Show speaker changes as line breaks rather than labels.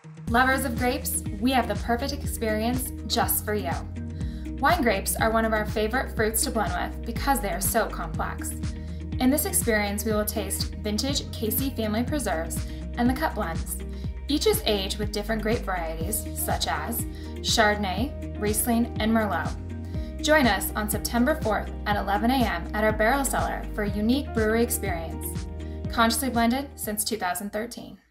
Lovers of grapes, we have the perfect experience just for you. Wine grapes are one of our favorite fruits to blend with because they are so complex. In this experience, we will taste vintage Casey family preserves and the cut blends. Each is aged with different grape varieties, such as Chardonnay, Riesling, and Merlot. Join us on September 4th at 11 a.m. at our barrel cellar for a unique brewery experience. Consciously blended since 2013.